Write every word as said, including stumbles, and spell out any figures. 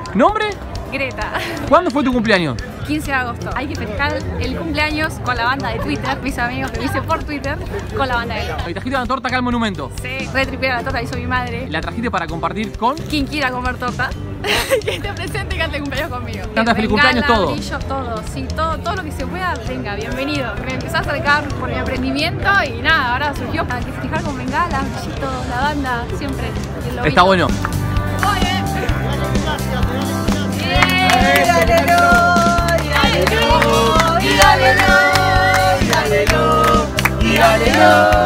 ¿Nombre? Greta. ¿Cuándo fue tu cumpleaños? quince de agosto. Hay que festejar el cumpleaños con la banda de Twitter. Mis amigos que me hice por Twitter con la banda de Greta. ¿Y trajiste una torta acá al monumento? Sí, re tripear la torta, hizo mi madre. ¿La trajiste para compartir con? Quien quiera comer torta, que esté presente y cante cumpleaños conmigo. Canta feliz cumpleaños, todo. Brillo, todo, sí, todo, todo lo que se pueda, venga, bienvenido. Me empecé a acercar por mi emprendimiento y nada, ahora surgió para que festejar con bengala, brillito, la banda, siempre. Está bueno. Oye. Y dale, no, y dale, no, y dale, no.